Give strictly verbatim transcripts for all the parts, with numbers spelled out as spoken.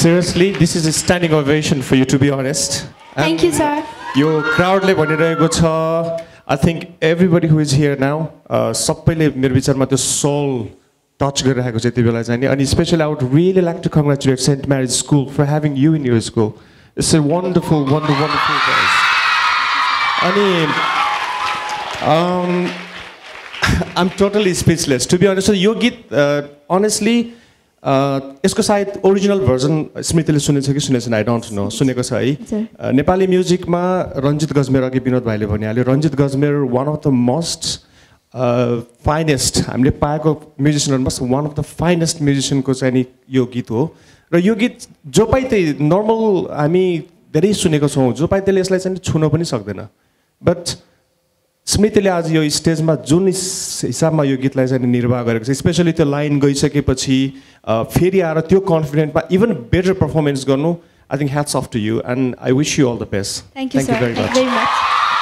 Seriously, this is a standing ovation for you, to be honest. Thank you, sir. Your crowd le bhaniraheko cha. I think everybody who is here now, sabaile मेरो विचारमा त्यो soul touch गरिरहेको छ यति बेला चाहिँ नि. And especially I would really like to congratulate Saint Mary's School for having you in your school. It's a wonderful, wonderful, wonderful place. Ani, um, I'm totally speechless. To be honest, so यो गीत uh, honestly, यसको सायद original version स्मृतिले सुनेछ कि सुनेछन्, I don't know, सुनेको छ है. नेपाली म्युजिकमा रञ्जित गजमेर, अघि विनोद भाइले भनिहाल्यो, Ranjit Gajmer one of the most finest हामीले पाएको म्युजिसियनहरूमा वान अफ द फाइनेस्ट म्युजिसियनको चाहिँ नि यो गीत हो. र यो गीत जो पाइ त्यही नर्मल हामी धेरै सुनेको छौँ, जो पाइ त्यसले यसलाई चाहिँ छुन पनि सक्दैन. बट स्मृतिले आज यो स्टेजमा जुन हिसाबमा यो गीतलाई चाहिँ निर्वाह गरेको छ, स्पेसली त्यो लाइन गइसकेपछि फेरि आएर त्यो कन्फिडेन्टमा इभन बेटर पर्फर्मेन्स गर्नु, I think hats off to you and I wish you all the best. Thank you, sir. very Thank much. you very much.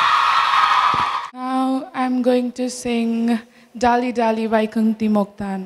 Now I'm going to sing Dali Dali Vaikunthi Moktan.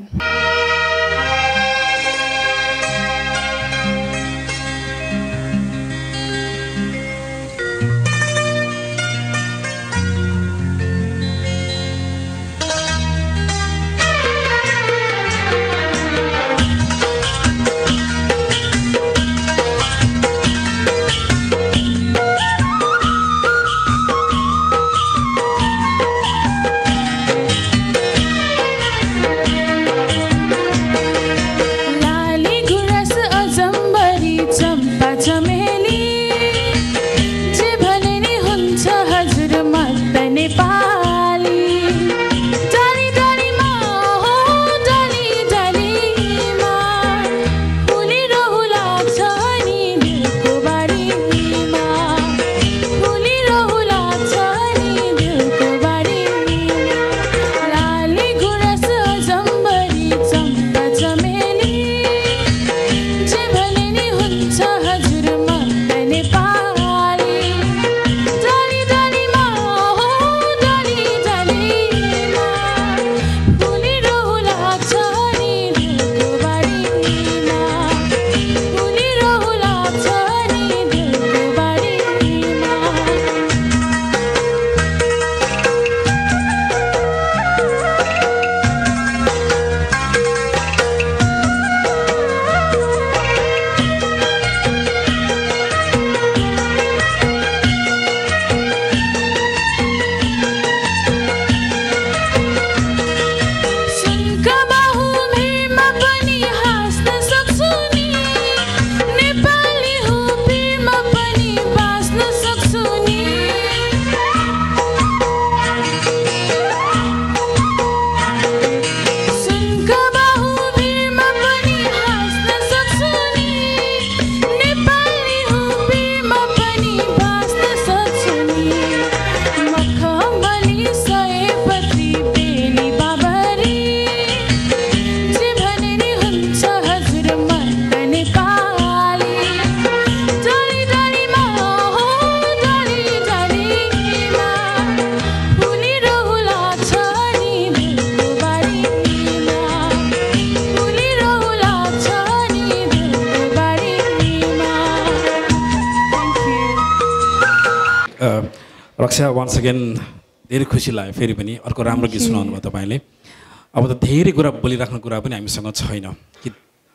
Raksha once again धेरै खुसी लाग्यो फेरि पनि अर्को राम्रो गीत सुनाउनु भयो तपाईँले. अब त धेरै कुरा बोलिराख्ने कुरा पनि हामीसँग छैन कि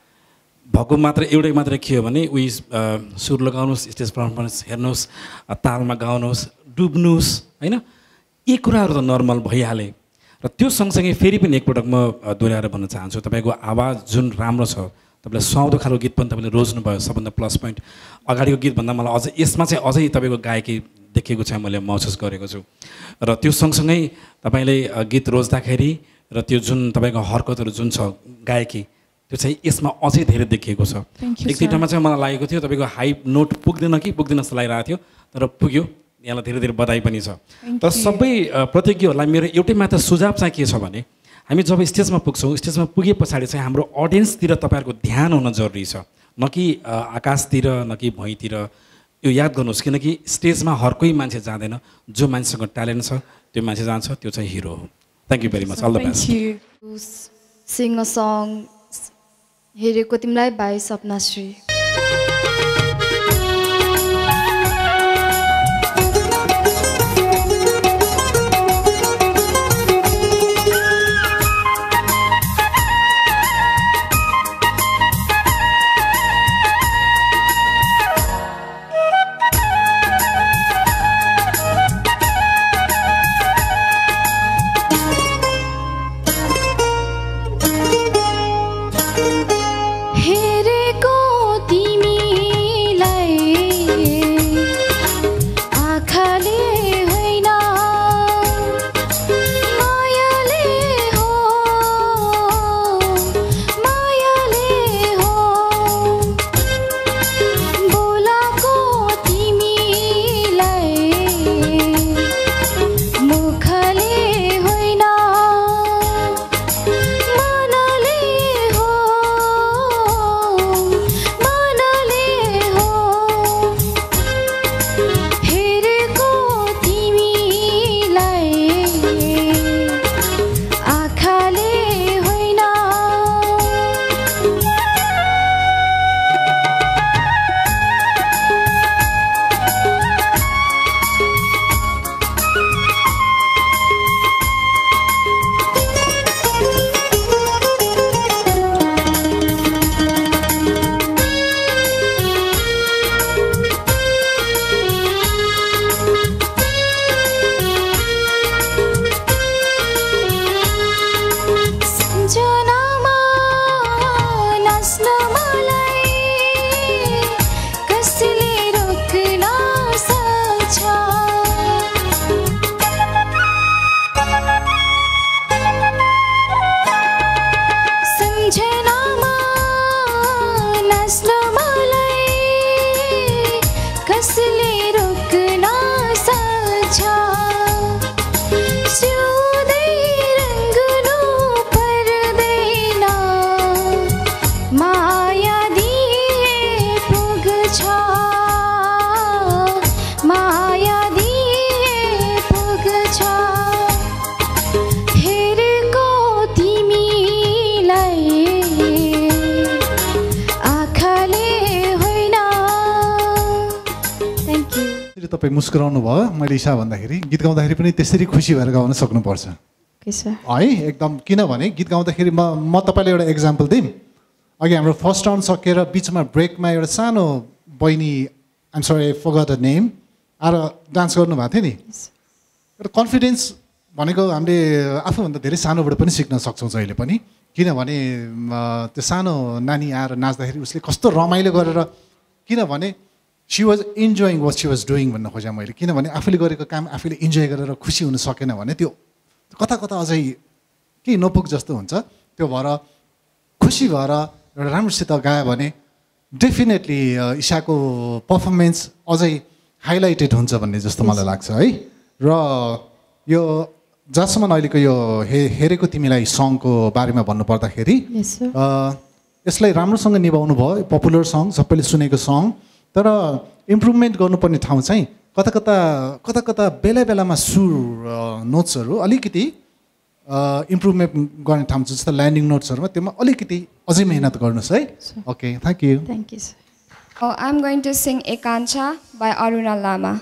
भएको मात्र एउटै मात्र के हो भने उही सुर लगाउनुहोस्, स्टेज पर्फर्मेन्स हेर्नुहोस्, तालमा गाउनुहोस्, डुब्नुहोस् होइन, यी कुराहरू त नर्मल भइहाले. र त्यो सँगसँगै फेरि पनि एकपटक म दोहोऱ्याएर भन्न चाहन्छु, तपाईँको आवाज जुन राम्रो छ, तपाईँले सुहाउँदो खालको गीत पनि तपाईँले रोज्नुभयो, सबभन्दा प्लस पोइन्ट. अगाडिको गीतभन्दा मलाई अझै यसमा चाहिँ अझै तपाईँको गायकी देखेको चाहिँ मैले महसुस गरेको छु. र त्यो सँगसँगै तपाईँले गीत रोज्दाखेरि र त्यो जुन तपाईँको हरकतहरू जुन छ गायकी, त्यो चाहिँ यसमा अझै धेरै देखिएको छ. एक दुईवटामा चाहिँ मलाई लागेको थियो तपाईँको हाई नोट पुग्दैन कि पुग्दैन जस्तो लागिरहेको थियो, तर पुग्यो. यहाँलाई धेरै धेरै बधाई पनि छ. तर सबै प्रतियोगीहरूलाई मेरो एउटै मात्र सुझाव चाहिँ के छ भने, हामी जब स्टेजमा पुग्छौँ, स्टेजमा पुगे पछाडि चाहिँ हाम्रो अडियन्सतिर तपाईँहरूको ध्यान हुन जरुरी छ, न कि आकाशतिर न कि भुइँतिर. यो याद गर्नुहोस्, किनकि स्टेजमा हर कोही मान्छे जाँदैन, जो मान्छेसँग ट्यालेन्ट छ त्यो मान्छे जान्छ, त्यो चाहिँ हिरो हो. Thank you very much. All the best. Sing a song हेरेको तिमीलाई बाई सपनाश्री. तपाईँ मुस्कुराउनु भयो मैले इसा भन्दाखेरि गीत गाउँदाखेरि पनि त्यसरी खुसी भएर गाउन सक्नुपर्छ है एकदम किनभने गीत गाउँदाखेरि म म तपाईँलाई एउटा इक्जाम्पल दिउँ अघि हाम्रो फर्स्ट राउन्ड सकेर बिचमा ब्रेकमा एउटा सानो बहिनी I'm sorry I forgot the name आएर डान्स गर्नुभएको थियो नि एउटा कन्फिडेन्स भनेको हामीले आफूभन्दा धेरै सानोबाट पनि सिक्न सक्छौँ जहिले पनि किनभने त्यो सानो नानी आएर नाच्दाखेरि उसले कस्तो रमाइलो गरेर किनभने she was enjoying what she was doing भन्न खोजेँ मैले किनभने आफूले गरेको काम आफूले इन्जोय गरेर खुसी हुन सकेन भने त्यो कता कता अझै केही नपुग जस्तो हुन्छ त्यो भएर खुसी भएर एउटा राम्रोसित गायो भने डेफिनेटली इसाको पर्फर्मेन्स अझै हाइलाइटेड हुन्छ भन्ने जस्तो मलाई लाग्छ है र यो जहाँसम्म अहिलेको यो हे हेरेको तिमीलाई सङको बारेमा भन्नुपर्दाखेरि यसलाई राम्रोसँग निभाउनु भयो पपुलर सङ सबैले सुनेको सङ तर इम्प्रुभमेन्ट गर्नुपर्ने ठाउँ चाहिँ कता कता कता कता बेला बेलामा सुर नोट्सहरू अलिकति इम्प्रुभमेन्ट गर्ने ठाउँ छ जस्तो ल्यान्डिङ नोट्सहरूमा त्योमा अलिकति अझै मेहनत गर्नुहोस् है okay thank you thank you sir I am going to sing Ekansha by Aruna Lama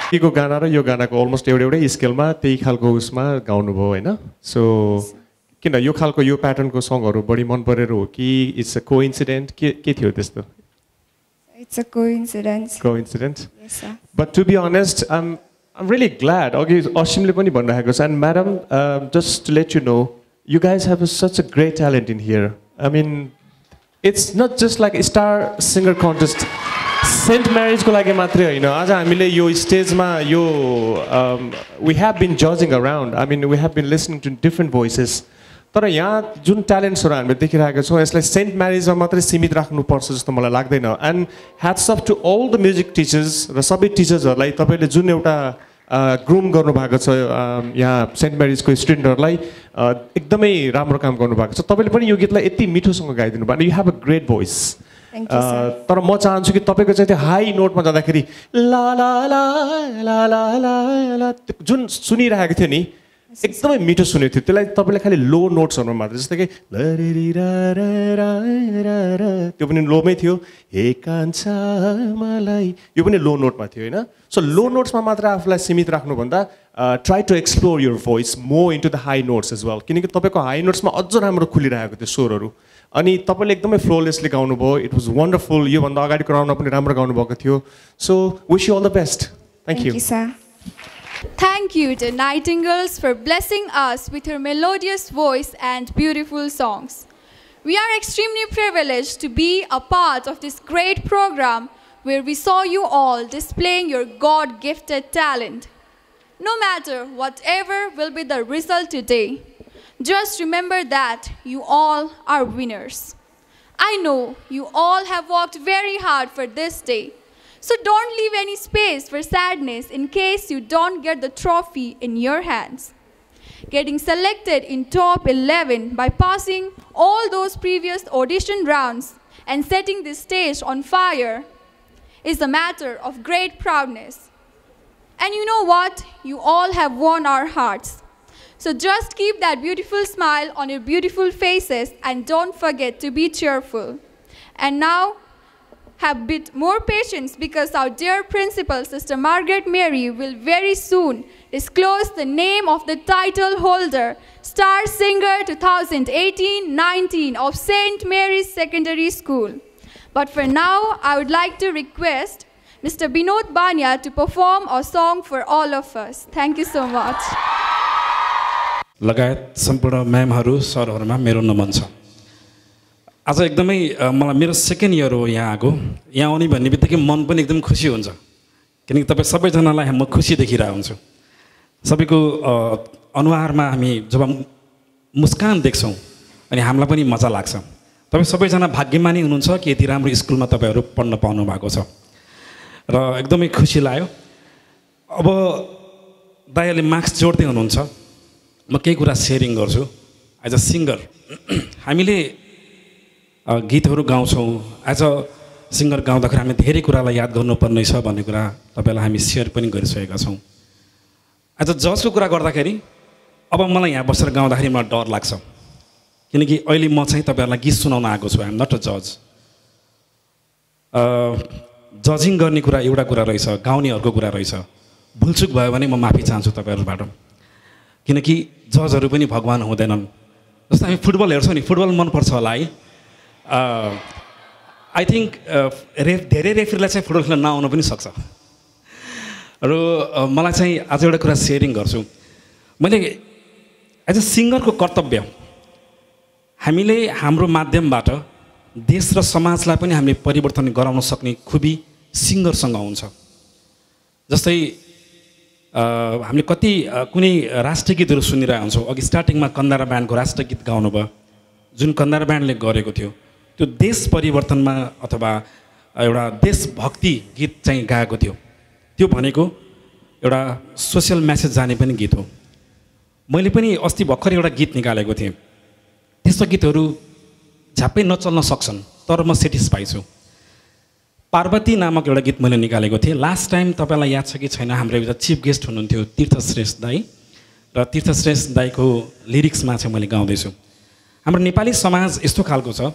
यो गाना र यो गानाको अलमोस्ट एउटै एउटै स्केलमा त्यही खालको उसमा गाउनुभयो होइन सो किन यो खालको यो प्याटर्नको सङहरू बढी मन परेर हो कि इट्स अ कोइन्सिडेन्ट के के थियो त्यस्तो It's a coincidence. Coincidence? Yes, sir. But to be honest, I'm I'm really glad. Okay, Ashimle pani bhaniraheko cha. And madam, uh, just to let you know, you guys have a, such a great talent in here. I mean, it's not just like a star singer contest. Saint Mary's ko लागि मात्रै हैन. आज हामीले यो स्टेजमा यो we have been judging around. I mean, we have been listening to different voices. तर यहाँ जुन ट्यालेन्ट्सहरू हामीले देखिरहेका छौँ यसलाई सेन्ट म्यारिजमा मात्रै सीमित राख्नुपर्छ जस्तो मलाई लाग्दैन and hats off to all the music teachers र सबै टिचर्सहरूलाई तपाईँले जुन एउटा ग्रुम गर्नुभएको छ यहाँ सेन्ट म्यारिजको स्टुडेन्टहरूलाई एकदमै राम्रो काम गर्नुभएको छ तपाईँले पनि यो गीतलाई यति मिठोसँग गाइदिनु भयो you have a great voice तर म चाहन्छु कि तपाईँको चाहिँ त्यो हाई नोटमा जाँदाखेरि ला ला ला ला ला ला जुन सुनिरहेको थियो नि एकदमै मिठो सुनेको थियो त्यसलाई तपाईँले खालि लो नोट्सहरूमा मात्र जस्तै कि त्यो पनि लोमै थियो हे कान्छा मलाई यो पनि लो नोटमा थियो होइन सो लो नोट्समा मात्र आफूलाई सीमित राख्नुभन्दा try to explore your voice more into the high notes as well किनकि तपाईँको हाई नोट्समा अझ राम्रो खुलिरहेको थियो स्वरहरू अनि तपाईँले एकदमै फ्लोलेसली गाउनुभयो इट वाज वन्डरफुल योभन्दा अगाडिको राउन्डमा पनि राम्रो गाउनुभएको थियो so wish you all the best thank you Thank you to Nightingales for blessing us with her melodious voice and beautiful songs. We are extremely privileged to be a part of this great program where we saw you all displaying your God-gifted talent. No matter whatever will be the result today, just remember that you all are winners. I know you all have worked very hard for this day. So don't leave any space for sadness in case you don't get the trophy in your hands. Getting selected in top eleven by passing all those previous audition rounds and setting this stage on fire is a matter of great proudness. And you know what? You all have won our hearts. So just keep that beautiful smile on your beautiful faces and don't forget to be cheerful. And now, have a bit more patience because our dear principal, Sister Margaret Mary, will very soon disclose the name of the title holder, Star Singer twenty eighteen nineteen of Saint Mary's Secondary School. But for now, I would like to request Mister Binod Banya to perform a song for all of us. Thank you so much. लगायत सम्पूर्ण म्यामहरू सरहरूमा मेरो नमन छ आज एकदमै मलाई मेरो second year हो यहाँ आएको यहाँ आउने भन्ने बित्तिकै मन पनि एकदम खुसी हुन्छ किनकि तपाईँ सबैजनालाई म खुसी देखिरहेको हुन्छु सबैको अनुहारमा हामी जब मुस्कान देख्छौँ अनि हामीलाई पनि मजा लाग्छ तपाईँ सबैजना भाग्यमानी हुनुहुन्छ कि यति राम्रो स्कुलमा तपाईँहरू पढ्न पाउनु भएको छ र एकदमै खुसी लाग्यो अब दाइले मार्क्स जोड्दै हुनुहुन्छ म केही कुरा सेयरिङ गर्छु एज अ सिङ्गर हामीले गीतहरू गाउँछौँ एज अ सिङ्गर गाउँदाखेरि हामी धेरै कुरालाई याद गर्नुपर्ने छ भन्ने कुरा तपाईँलाई हामी सेयर पनि गरिसकेका छौँ एज अ जजको कुरा गर्दाखेरि अब मलाई यहाँ बसेर गाउँदाखेरि मलाई डर लाग्छ किनकि अहिले म चाहिँ तपाईँहरूलाई गीत सुनाउन आएको छु आइ एम नट अ जज जजिङ गर्ने कुरा एउटा कुरा रहेछ गाउनेहरूको कुरा रहेछ भुलचुक भयो भने म माफी चाहन्छु तपाईँहरूबाट किनकि जजहरू पनि भगवान हुँदैनन् जस्तो हामी फुटबल हेर्छौँ नि फुटबल मनपर्छ होला है आई थिङ्क रेफ धेरै रेफ्रीलाई चाहिँ फुटबल खेल्न नआउनु पनि सक्छ र मलाई चाहिँ आज एउटा कुरा सेयरिङ गर्छु मैले एज अ सिङ्गरको कर्तव्य हामीले हाम्रो माध्यमबाट देश र समाजलाई पनि हामीले परिवर्तन गराउन सक्ने खुबी सिङ्गरसँग हुन्छ जस्तै हामीले कति कुनै राष्ट्रिय गीतहरू सुनिरहेको हुन्छौँ अघि स्टार्टिङमा कन्दारा ब्यान्डको राष्ट्रिय गीत गाउनुभयो जुन कन्दारा ब्यान्डले गरेको थियो त्यो देश परिवर्तनमा अथवा एउटा देशभक्ति गीत चाहिँ गाएको थियो त्यो भनेको एउटा सोसियल मेसेज जाने पनि गीत हो मैले पनि अस्ति भर्खर एउटा गीत निकालेको थिएँ त्यस्तो गीतहरू झ्याप्पै नचल्न सक्छन् तर म सेटिस्फाई छु पार्वती नामक एउटा गीत मैले निकालेको थिएँ लास्ट टाइम तपाईँलाई याद छ कि छैन हाम्रो एउटा चिफ गेस्ट हुनुहुन्थ्यो तीर्थश्रेष्ठ दाई र तीर्थश्रेष्ठ दाईको लिरिक्समा चाहिँ मैले गाउँदैछु हाम्रो नेपाली समाज यस्तो खालको छ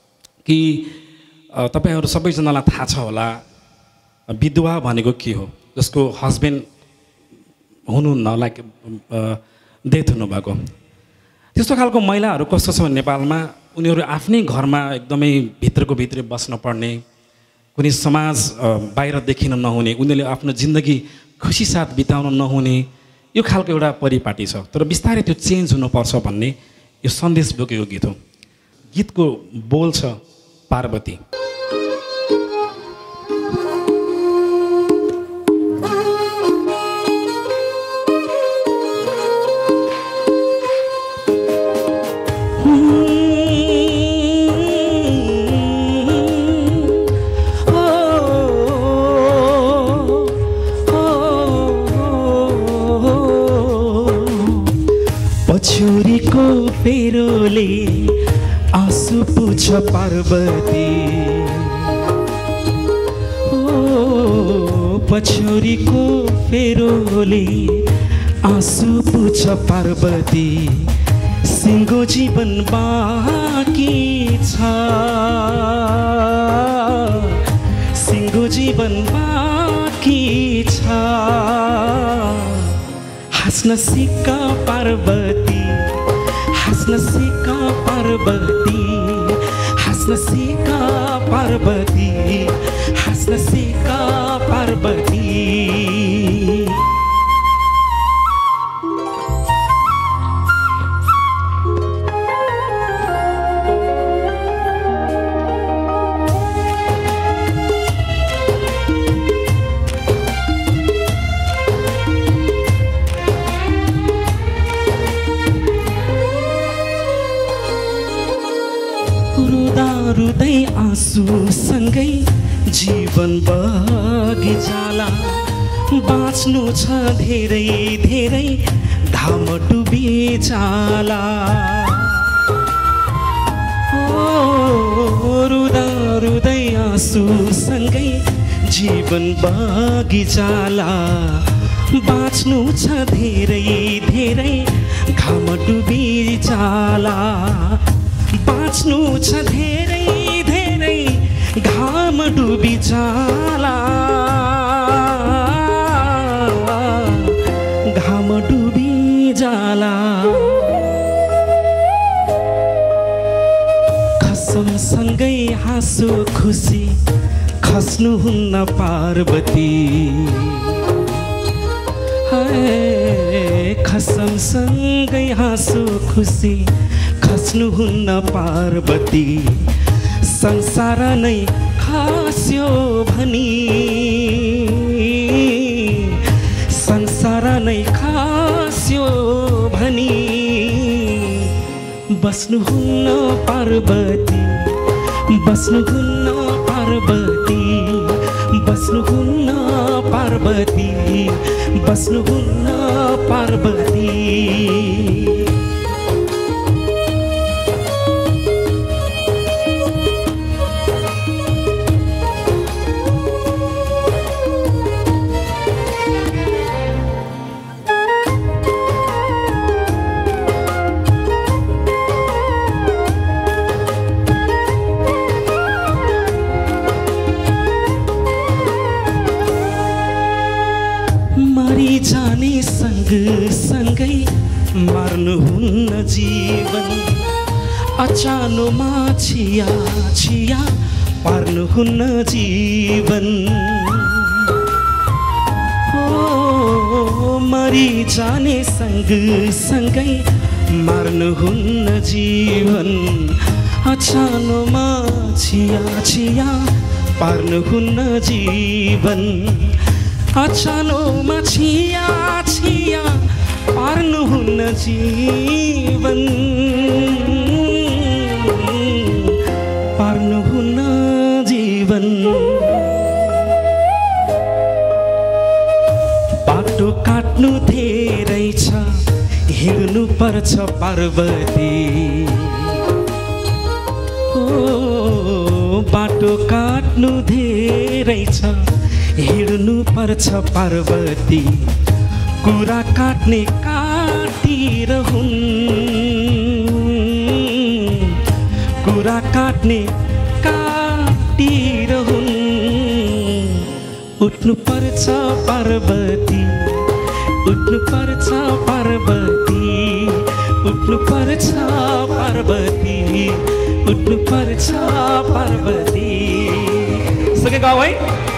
कि तपाईँहरू सबैजनालाई थाहा छ होला विधवा भनेको के हो जसको हस्बेन्ड हुनुहुन्न लाइक डेथ हुनुभएको त्यस्तो खालको महिलाहरू कस्तो छ भने नेपालमा उनीहरू आफ्नै घरमा एकदमै भित्रको भित्रै बस्न पर्ने कुनै समाज बाहिर देखिन नहुने उनीहरूले आफ्नो जिन्दगी खुसी साथ बिताउन नहुने यो खालको एउटा परिपाटी छ तर बिस्तारै त्यो चेन्ज हुनुपर्छ भन्ने यो सन्देश बोकेको गीत हो गीतको बोल छ पार्वती पछुरीको पेरोले आँसु पुछ पार्वती ओ पछुरीको पेरोले आँसु पुछ पार्वती सिङ्गो जीवन बाँकी छ सिङ्गो जीवन बाँकी छ हाँस्न सिक पार्वती हाँस्न सिक पार्वती हाँस्न सिक पार्वती हाँस्न सिक पार्वती रुँदै आँसु सँगै जीवन बगी जाला बाँच्नु छ धेरै धेरै घाम डुबी जाला ओ रुँदा रुँदै आँसु सँगै जीवन बगी जाला बाँच्नु छ धेरै धेरै घाम डुबी जाला बाँच्नु छ धेरै धेरै घाम डुबी जाला घाम डुबी जाला खसम सँगै हाँसो खुसी खस्नुहुन्न पार्वती खसम सँगै हाँसो खुसी खस्नुहुन्न पार्वती संसार नै खास्यो भनी संसार नै खास्यो भनी बस्नुहुन्न पार्वती बस्नुहुन्न पार्वती बस्नुहुन्न पार्वती बस्नुहुन्न पार्वती जाने सँग सँगै मार्नुहुन्न जीवन अचानोमा छिया छिया पार्नुहुन्न जीवन ओ मरि जाने सँग सँगै मार्नुहुन्न जीवन अचानोमा छिया छिया पार्नुहुन्न जीवन अचानोमा छिया छिया पार्नुहुन्न जीवन पार्नुहुन्न जीवन बाटो काट्नु धेरै छ हिँड्नु पर्छ पार्वती ओ बाटो काट्नु धेरै छ हिँड्नु पर्छ पार्वती कुरा काट्ने काटिरहुन् कुरा काट्ने काटिरहुन् उठ्नु पर्छ पार्वती उठ्नु पर्छ पार्वती उठ्नु पर्छ पार्वती उठ्नु पर्छ पार्वती सके गाउँ है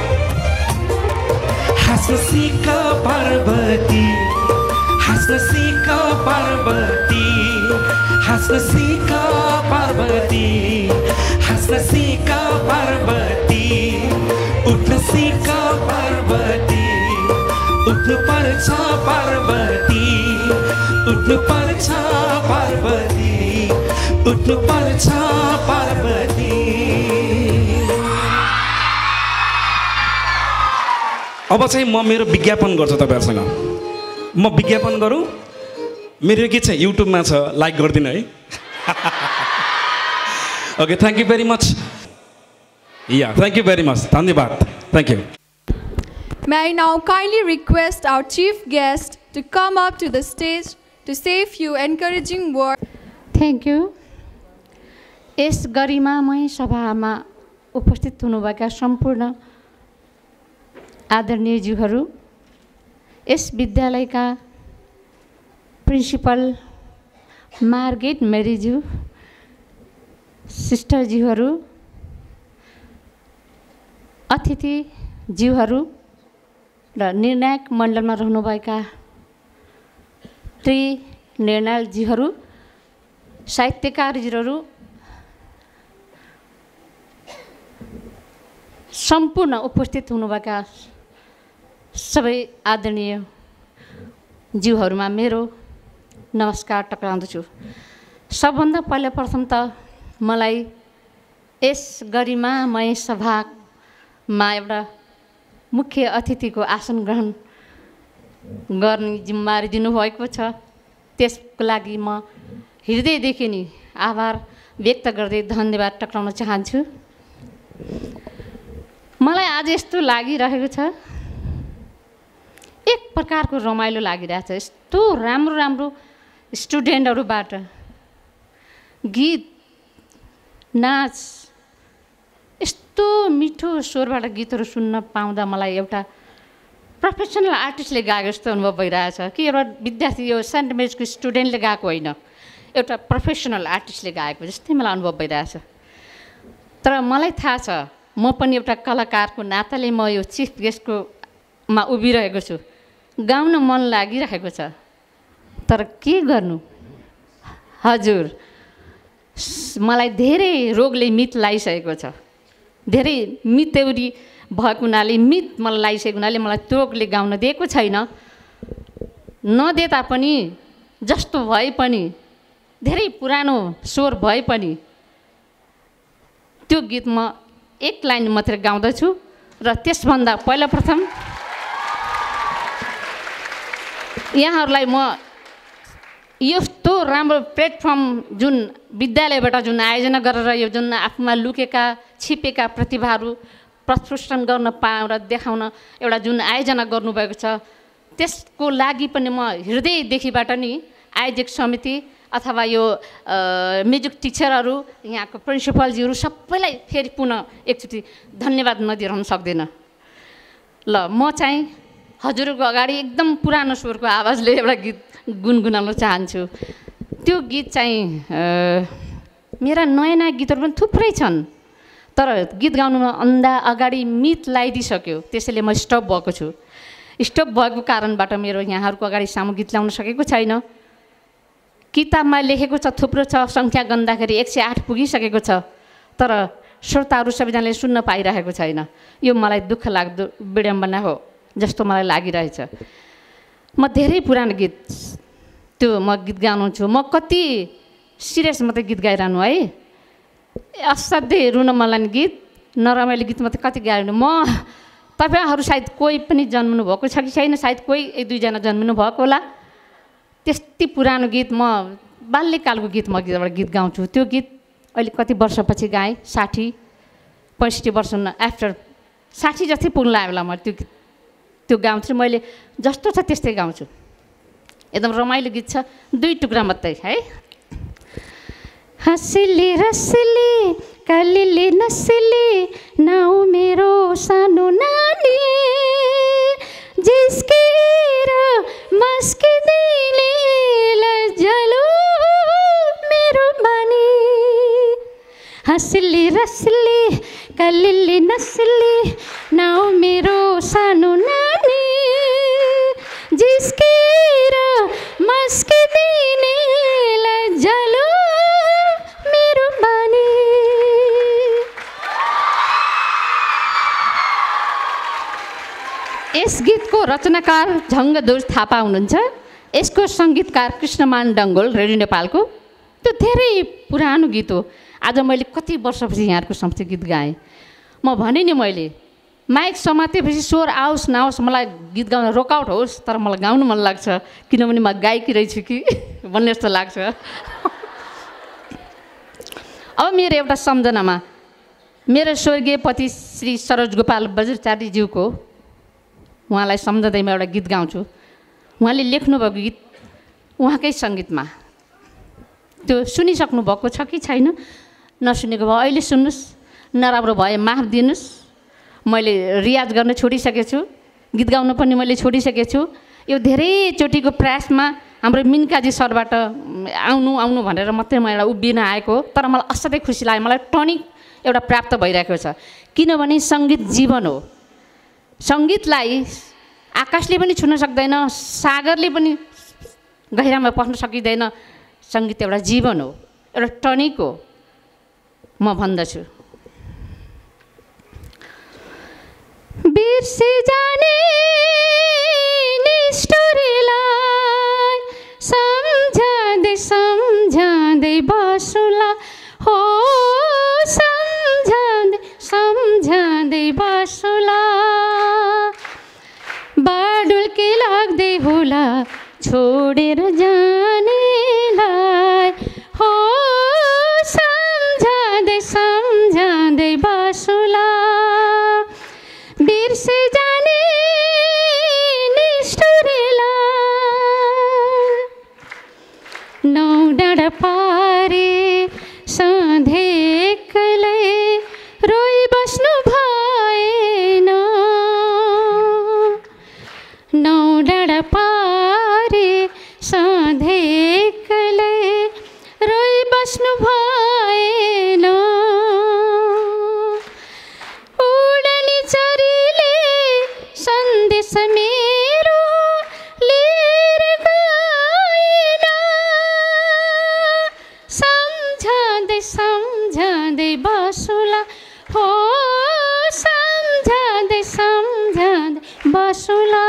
हाँस्न सिक पार्वती हाँस्न सिक पार्वती हाँस्न सिक पार्वती हाँस्न सिक पार्वती उठ्न सिक पार्वती उठ्नु पर्छ पार्वती उठ्नु पर्छ पार्वती उठ्नु पर्छ पार्वती अब चाहिँ म मेरो विज्ञापन गर्छु तपाईहरुसँग म विज्ञापन गरौँ मेरो गीत चाहिँ युट्युबमा छ लाइक गर्दिनु है okay thank you very much yeah thank you very much धन्यवाद thank you May I now kindly request our chief guest to come up to the stage to say a few encouraging words. Thank you. यस गरिमामय सभामा उपस्थित हुनुभएका सम्पूर्ण आदरणीयज्यूहरू यस विद्यालयका principal Margaret मेरीज्यू सिस्टरज्यूहरू अतिथिज्यूहरू र निर्णायक मण्डलमा रहनुभएका त्री निर्णायकज्यूहरू साहित्यकारज्यूहरू सम्पूर्ण उपस्थित हुनुभएका सबै आदरणीय ज्यूहरूमा मेरो नमस्कार टक्राउँदछु सबभन्दा पहिला प्रथम त मलाई यस गरिमामय सभामा एउटा मुख्य अतिथिको आसन ग्रहण गर्ने जिम्मेवारी दिनुभएको छ त्यसको लागि म हृदयदेखि नै आभार व्यक्त गर्दै धन्यवाद टक्राउन चाहन्छु मलाई आज यस्तो लागिरहेको छ एक प्रकारको रमाइलो लागिरहेछ यस्तो राम्रो राम्रो स्टुडेन्टहरूबाट गीत नाच यस्तो मिठो स्वरबाट गीतहरू सुन्न पाउँदा मलाई एउटा प्रोफेसनल आर्टिस्टले गाएको जस्तो अनुभव भइरहेछ कि एउटा विद्यार्थी यो सेन्ट मेरिजको स्टुडेन्टले गाएको होइन एउटा प्रोफेसनल आर्टिस्टले गाएको जस्तै मलाई अनुभव भइरहेछ तर मलाई थाहा छ म पनि एउटा कलाकारको नाताले म यो चिफ गेस्टको मा उभिरहेको छु गाउन मन लागिरहेको छ तर के गर्नु हजुर मलाई धेरै रोगले मित लागिसकेको छ धेरै मितेउरी भएको हुनाले मित मलाई लागिसकेको हुनाले मलाई रोगले गाउन दिएको छैन नदे तापनि जस्तो भए पनि धेरै पुरानो स्वर भए पनि त्यो गीत म एक लाइन मात्र गाउँदछु र त्यसभन्दा पहिला प्रथम यहाँहरूलाई म यस्तो राम्रो प्लेटफर्म जुन विद्यालयबाट जुन आयोजना गरेर यो जुन आफूमा लुकेका छिपेका प्रतिभाहरू प्रस्फुटन गर्न पाएर देखाउन एउटा जुन आयोजना गर्नुभएको छ त्यसको लागि पनि म हृदयदेखिबाट नि आयोजक समिति अथवा यो म्युजिक टिचरहरू यहाँको प्रिन्सिपलजीहरू सबैलाई फेरि पुनः एकचोटि धन्यवाद नदिरहन सक्दिनँ ल म चाहिँ हजुरको अगाडि एकदम पुरानो स्वरको आवाजले एउटा गीत गुनगुनाउन चाहन्छु त्यो गीत चाहिँ मेरा नयाँ नयाँ गीतहरू पनि थुप्रै छन् तर गीत गाउनुमा अन्दा अगाडि मित लगाइदिइसक्यो त्यसैले म स्टप भएको छु स्टप भएको कारणबाट मेरो यहाँहरूको अगाडि सामु गीत ल्याउन सकेको छैन किताबमा लेखेको छ थुप्रो छ सङ्ख्या गन्दाखेरि एक सय आठ पुगिसकेको छ तर श्रोताहरू सबैजनाले सुन्न पाइरहेको छैन यो मलाई दुःख लाग्दो विडम्बना हो जस्तो मलाई लागिरहेछ म धेरै पुरानो गीत त्यो म गीत गाउँछु म कति सिरियस मात्रै गीत गाइरहनु है असाध्यै रुन मलाई गीत नरमाइलो गीत मात्रै कति गाइरहनु म तपाईँहरू सायद कोही पनि जन्मनु भएको छ कि छैन सायद कोही एक दुईजना जन्मिनु भएको होला त्यति पुरानो गीत म बाल्यकालको गीत म एउटा गीत गाउँछु त्यो गीत अहिले कति वर्षपछि गाएँ साठी पैँसठी वर्ष आफ्टर साठी जति पुग्न लाग्यो होला म त्यो गीत त्यो गाउँछु मैले जस्तो छ त्यस्तै गाउँछु एकदम रमाइलो गीत छ दुई टुक्रा मात्रै है हँसिली रसिली कलिली नसिली नाउ मेरो सानो नानी हँसिली रसिली कलिली नसिली नाउ मेरो सानो नानी जिस्केर मस्किदिने लज्जालु मेरो बानी। यस गीतको रचनाकार झङ्गदोज थापा हुनुहुन्छ। यसको सङ्गीतकार कृष्णमान डङ्गोल रेडियो नेपालको। त्यो धेरै पुरानो गीत हो। आज मैले कति वर्षपछि यहाँहरूको समक्ष गीत गाएँ। म भने नि मैले माइक समातेपछि स्वर आओस् नआओस् मलाई गीत गाउन रोकआउट होस् तर मलाई गाउनु मन लाग्छ किनभने म गायकी रहेछु कि भन्ने जस्तो लाग्छ। अब मेरो एउटा सम्झनामा मेरो स्वर्गीय पति श्री सरोज गोपाल बज्रचार्यज्यूको उहाँलाई सम्झँदै म एउटा गीत गाउँछु। उहाँले लेख्नुभएको गीत उहाँकै सङ्गीतमा। त्यो सुनिसक्नु भएको छ कि छैन? नसुनेको भए अहिले सुन्नुहोस्, नराम्रो भए माफ दिनुहोस्। मैले रियाज गर्न छोडिसकेको छु, गीत गाउन पनि मैले छोडिसकेको छु। यो धेरैचोटिको प्रयासमा हाम्रो मिन्काजी सरबाट आउनु आउनु भनेर मात्रै म एउटा उभिन आएको, तर मलाई असाध्यै खुसी लाग्यो। मलाई टनिक एउटा प्राप्त भइरहेको छ किनभने सङ्गीत जीवन हो। सङ्गीतलाई आकाशले पनि छुन सक्दैन, सागरले पनि गहिरामा पस्न सकिँदैन। सङ्गीत एउटा जीवन हो, एउटा टनिक हो म भन्दछु। बिर्से जाने निष्ठुरीलाई सम्झँदै सम्झँदै बसुला हो, सम्झँदै सम्झँदै बसुला बाडुल्के लाग्दै होला छोडेर जानेलाई हो, सम्झँदै सम्झँदै बसुला बिर्से जाने निष्ठुरीलाई नौ डाँडा पारे सधैँ एक्लै रोइ बस्नु भएन, नौ डाँडा पारे सधैँ एक्लै रोइ बस्नु भएन। उडनी चरीले सन्देश मेरो लिएर गएन, सम्झँदै सम्झँदै बसुला हो, सम्झँदै सम्झँदै बसुला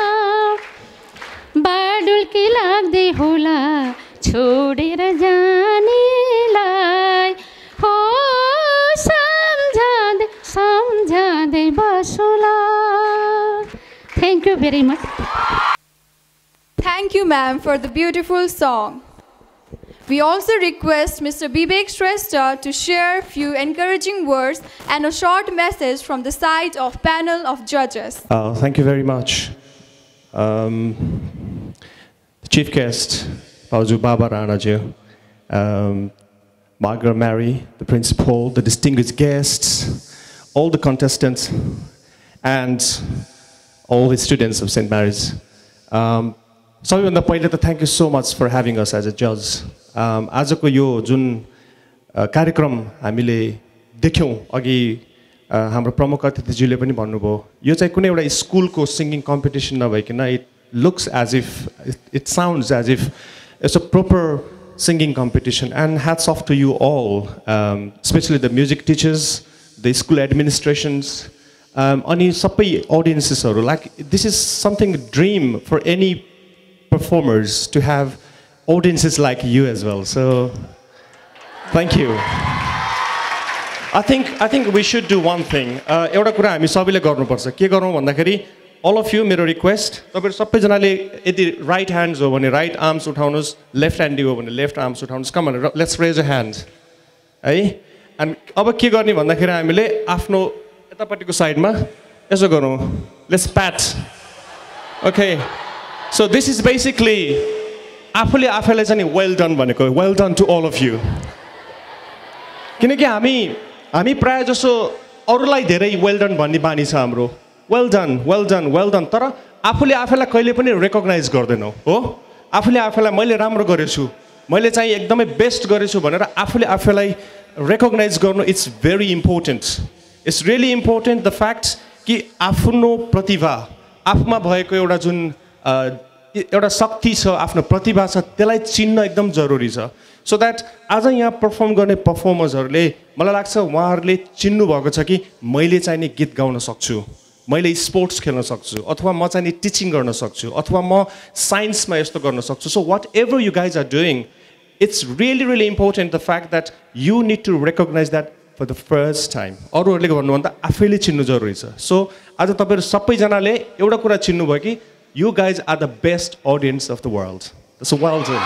बाडुल्की लाग्दै होला छोडेर जानेलाई हो, सम्झँदै सम्झँदै बसुला। Thank you very much. Thank you, ma'am, for the beautiful song. We also request Mister Bibek Shrestha to share a few encouraging words and a short message from the side of panel of judges. Uh, thank you very much. Um, Chief guest, Pauju Baba Ranaju, um, Margaret Mary, the principal, the distinguished guests, all the contestants, and all the students of Saint Mary's. Um, सबैभन्दा पहिले त thank you so much for having us as a judge. Um, आजको यो जुन कार्यक्रम हामीले देख्यौँ अघि हाम्रो प्रमुख अतिथिज्यूले पनि भन्नुभयो, यो चाहिँ कुनै एउटा स्कुलको सिङ्गिङ कम्पिटिसन नभइकन it looks as if, it, it sounds as if it's a proper singing competition, and hats off to you all, um, especially the music teachers, the school administrations, um, अनि सबै audiences-हरु. Like this is something dream for any performers to have audiences like you as well. So thank you. I think I think we should do one thing. एउटा कुरा हामी सबैले गर्नुपर्छ. के गरौँ भन्दाखेरि all of you, मेरो request, तपाईहरु सबैजनाले यदि right hands हो भने right arms उठाउनुस्, left handy हो भने left arms उठाउनुस्. Come on, let's raise a hand. है? अनि अब के गर्ने भन्दाखेरि हामीले आफ्नो यतापट्टिको साइडमा यसो गरौँ. Let's pat. Okay. So this is basically आफूले आफैलाई चाहिँ well done भनेको. Well done to all of you. किनकि हामी हामी प्राय जसो अरूलाई धेरै well done भन्ने बानी छ हाम्रो. Well done, well done, well done. तर आफूले आफैलाई कहिले पनि recognize गर्दैनौ हो? आफूले आफैलाई मैले राम्रो गरेछु, मैले चाहिँ एकदमै बेस्ट गरेछु भनेर आफूले आफैलाई recognize गर्नु it's very important. It's really important the fact कि आफ्नो प्रतिभा आफूमा भएको एउटा जुन एउटा शक्ति छ आफ्नो प्रतिभा छ त्यसलाई चिन्न एकदम जरुरी छ सो दैट आज यहाँ परफर्म गर्ने परफर्मर्सहरूले मलाई लाग्छ उहाँहरूले चिन्नु भएको छ कि मैले चाहिँ नि गीत गाउन सक्छु मैले स्पोर्ट्स खेल्न सक्छु अथवा म चाहिँ नि टिचिङ गर्न सक्छु अथवा म साइन्समा यस्तो गर्न सक्छु so whatever you guys are doing it's really really important the fact that you need to recognise that for the first time अरूहरूले भन्नुभन्दा आफैले चिन्नु जरुरी छ सो आज तपाईँहरू सबैजनाले एउटा कुरा चिन्नुभयो कि you guys are the best audience of the world. So well done.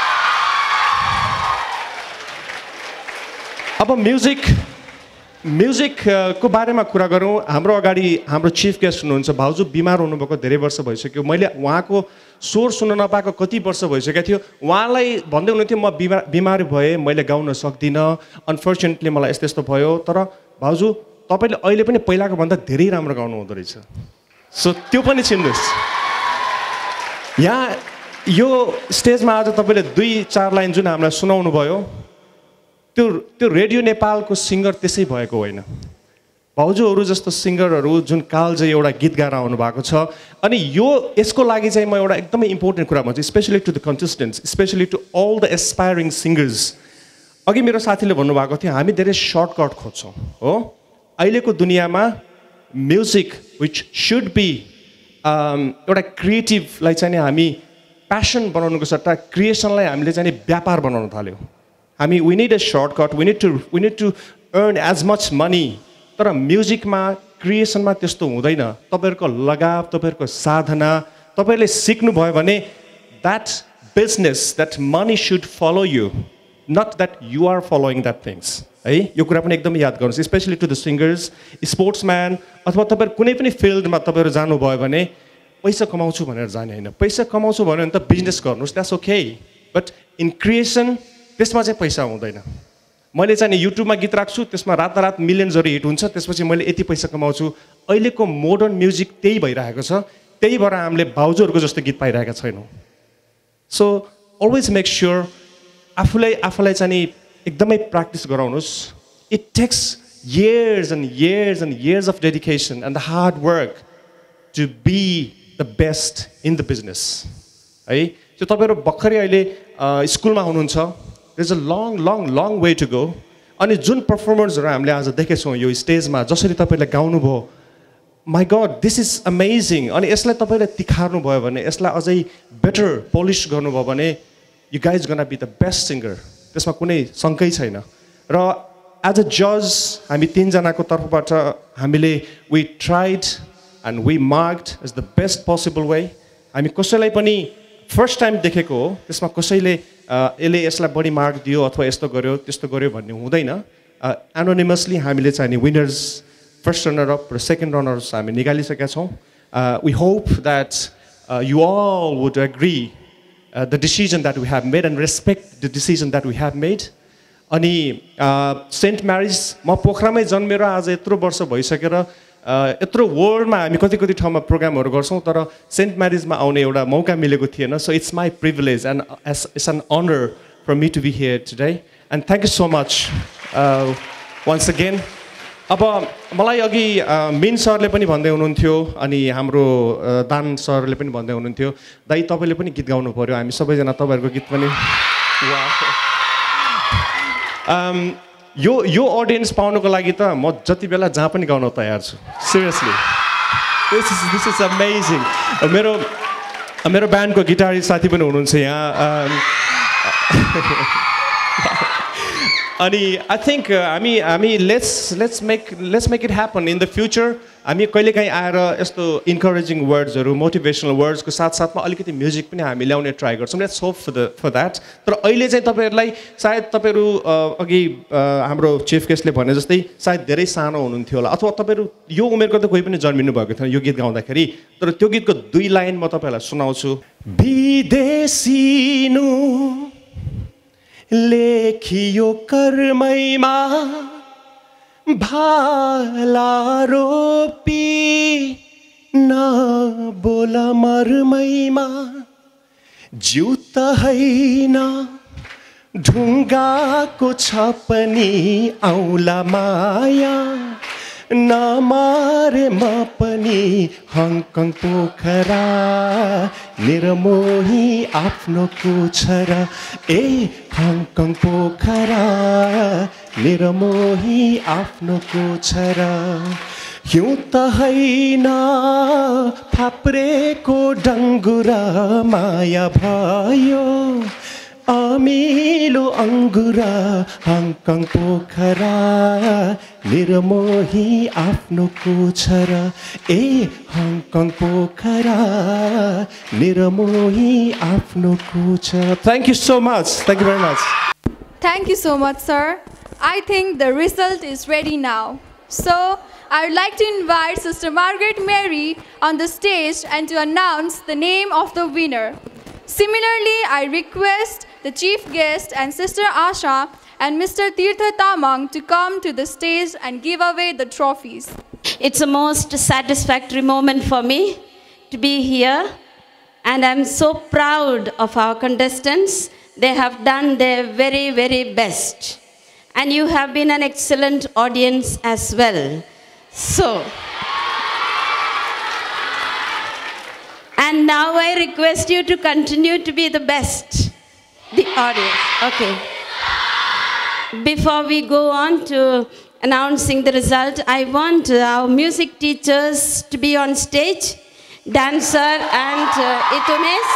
अब म्युजिक म्युजिक को बारेमा कुरा गरौँ हाम्रो अगाडि हाम्रो चिफ गेस्ट हुनुहुन्छ भाउजू बिमार हुनुभएको धेरै वर्ष भइसक्यो मैले उहाँको स्वर सुन्न नपाएको कति वर्ष भइसकेको थियो उहाँलाई भन्दै हुनुहुन्थ्यो म बिमार बिमार भएँ मैले गाउन सक्दिनँ अनफर्चुनेटली मलाई यस्तो यस्तो भयो तर भाउजू तपाईँले अहिले पनि पहिलाको भन्दा धेरै राम्रो गाउनु हुँदो रहेछ सो त्यो पनि चिन्नुहोस् यहाँ यो स्टेजमा आज तपाईँले दुई चार लाइन जुन हामीलाई सुनाउनु भयो त्यो त्यो रेडियो नेपालको सिङ्गर त्यसै भएको होइन भाउजूहरू जस्तो सिङ्गरहरू जुन कालजै एउटा गीत गाएर आउनु भएको छ अनि यो यसको लागि चाहिँ म एउटा एकदमै इम्पोर्टेन्ट कुरा भन्छु specially to the contestants specially to all the aspiring singers अघि मेरो साथीले भन्नुभएको थियो हामी धेरै सर्टकट खोज्छौँ हो अहिलेको दुनियाँमा म्युजिक विच सुड बी एउटा क्रिएटिभलाई चाहिँ नि हामी प्यासन बनाउनुको सट्टा क्रिएसनलाई हामीले चाहिँ नि व्यापार बनाउन थाल्यौँ हामी we need a shortcut we need to we need to earn as much money तर म्युजिकमा क्रिएसनमा त्यस्तो हुँदैन तपाईँहरूको लगाव तपाईँहरूको साधना तपाईँहरूले सिक्नुभयो भने that business that money should follow you not that you are following that things है यो कुरा पनि एकदम याद गर्नुहोस् specially to the singers sportsman अथवा तपाईँहरू कुनै पनि फिल्डमा तपाईँहरू जानुभयो भने पैसा कमाउँछु भनेर जाने होइन पैसा कमाउँछु भन्यो भने त बिजनेस गर्नुहोस् that's okay but in creation त्यसमा चाहिँ पैसा हुँदैन मैले चाहिँ नि युट्युबमा गीत राख्छु त्यसमा रातारात मिलियन्सहरू हिट हुन्छ त्यसपछि मैले यति पैसा कमाउँछु अहिलेको मोडर्न म्युजिक त्यही भइरहेको छ त्यही भएर हामीले भाउजूहरूको जस्तो गीत पाइरहेका छैनौँ सो अलवेज मेक स्योर आफूलाई आफूलाई चाहिँ नि एकदमै प्र्याक्टिस गराउनुहोस् it takes years and years and years of dedication and the hard work to be the best in the business है त्यो तपाईहरु भर्खरै अहिले स्कुलमा हुनुहुन्छ there's a long long long way to go अनि जुन परफर्मर्सहरु हामीले आज देखेछौं यो स्टेजमा जसरी तपाईले गाउनु भयो my god this is amazing अनि यसलाई तपाईले तिखार्नु भयो भने यसलाई अझै बेटर पोलिश गर्नु भयो भने you guys gonna be the best singer त्यसमा कुनै शंकै छैन र as a judge हामी तीन जनाको तर्फबाट हामीले we tried and we marked as the best possible way हामी कसैलाई पनि फर्स्ट टाइम देखेको हो त्यसमा कसैले यसले यसलाई बढी मार्क दियो अथवा यस्तो गर्यो त्यस्तो गर्यो भन्ने हुँदैन एनोनिमसली हामीले चाहिँ नि विनर्स फर्स्ट रनर अप र सेकेन्ड रनर्स हामी निकालिसकेका छौं we hope that uh, you all would agree uh, the decision that we have made and respect the decision that we have made अनि सेन्ट म्यारिज म पोखरामै जन्मेर आज यत्रो वर्ष भइसकेर यत्रो वर्ल्डमा हामी कति कति ठाउँमा प्रोग्रामहरु गर्छौं तर सेन्ट म्यारिजमा आउने एउटा मौका मिलेको थिएन so it's my privilege and it's an honour for me to be here today and thank you so much once again अब मलाई अघि मिन सरले पनि भन्दै हुनुहुन्थ्यो अनि हाम्रो दान सरले पनि भन्दै हुनुहुन्थ्यो दाइ तपाईले पनि गीत गाउनु पर्यो हामी सबैजना तपाईहरुको गीत पनि Um, यो यो ऑडियन्स पाउनको लागि त म जति बेला जहाँ पनि गाउन तयार छु seriously this is this is amazing मेरो मेरो ब्यान्डको गिटारिस्ट साथी पनि हुनुहुन्छ यहाँ अनि आई थिंक हामी हामी let's let's make let's make it happen in the future हामी कहिलेकाहीँ आएर यस्तो इन्करेजिङ वर्ड्सहरु मोटिभेसनल वर्ड्सको साथसाथमा अलिकति म्युजिक पनि हामी ल्याउने ट्राई गर्छौँ let's hope for the for that तर अहिले चाहिँ तपाईहरुलाई सायद तपाईहरु अघि हाम्रो चीफ गेस्टले भने जस्तै सायद धेरै सानो हुनुहुन्थ्यो होला अथवा तपाईहरु यो उमेरको त कोही पनि जन्मिनु भएको थिएन यो गीत गाउँदाखेरि तर त्यो गीतको दुई लाइन म तपाईहरुलाई सुनाउँछु विदेशीनु लेखियो कर्मैमा भाला रोपी नबोला मर्मैमा जिउ त हैन ढुङ्गाको छ पनि औला माया नमारे म पनि हङकङ पोखरा निर्मोही आफ्नो कुछरा ए हङकङ पोखरा निर्मोही आफ्नो कुछरा हिउँ त हैन फाप्रेको डङ्गुरा माया भयो अमिलो अङ्गुरा हङकङ पोखरा निर्मोही आफ्नो कुछरा ए हङकङ पोखरा निर्मोही आफ्नो कुछरा thank you so much thank you very much Thank you so much, sir. I think the result is ready now. So, I would like to invite Sister Margaret Mary on the stage and to announce the name of the winner. Similarly, I request the chief guest and Sister Asha and Mister Tirtha Tamang to come to the stage and give away the trophies. It's a most satisfactory moment for me to be here, and I'm so proud of our contestants. They have done their very, very best. And you have been an excellent audience as well. So, and now I request you to continue to be the best. The audience, okay. Before we go on to announcing the result, I want our music teachers to be on stage. Dancer and uh, Itunes.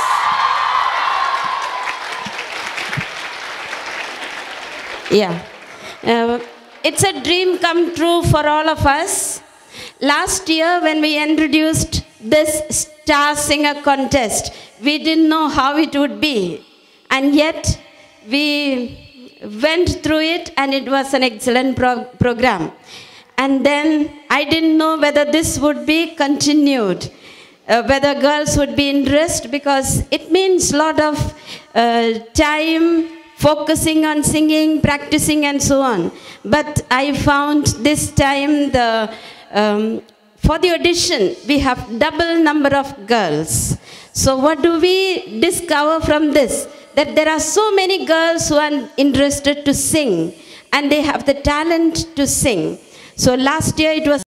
Yeah. Uh, it's a dream come true for all of us. Last year when we introduced this Star Singer contest, we didn't know how it would be. And yet we went through it and it was an excellent pro program. And then I didn't know whether this would be continued, uh, whether girls would be interested, because it means a lot of uh, time, focusing on singing, practicing and so on. But I found this time the, um, for the audition, we have double number of girls. So what do we discover from this? That there are so many girls who are interested to sing and they have the talent to sing. So last year it was